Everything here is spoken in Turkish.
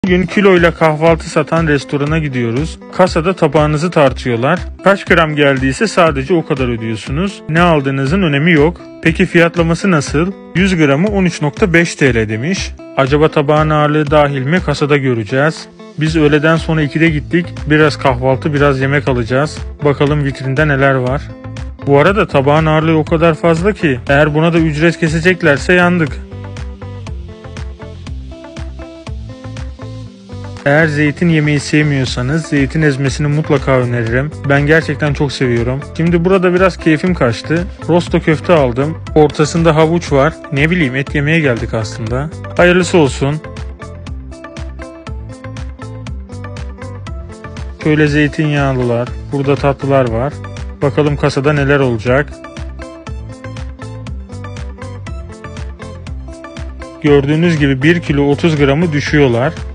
Bugün kiloyla kahvaltı satan restorana gidiyoruz. Kasada tabağınızı tartıyorlar. Kaç gram geldiyse sadece o kadar ödüyorsunuz. Ne aldığınızın önemi yok. Peki fiyatlaması nasıl? 100 gramı 13.5 TL demiş. Acaba tabağın ağırlığı dahil mi? Kasada göreceğiz. Biz öğleden sonra 2'de gittik. Biraz kahvaltı, biraz yemek alacağız. Bakalım vitrinde neler var. Bu arada tabağın ağırlığı o kadar fazla ki eğer buna da ücret keseceklerse yandık. Eğer zeytin yemeyi sevmiyorsanız zeytin ezmesini mutlaka öneririm. Ben gerçekten çok seviyorum. Şimdi burada biraz keyfim kaçtı. Rosto köfte aldım. Ortasında havuç var. Ne bileyim, et yemeye geldik aslında. Hayırlısı olsun. Şöyle zeytinyağlılar. Burada tatlılar var. Bakalım kasada neler olacak. Gördüğünüz gibi 1 kilo 30 gramı düşüyorlar.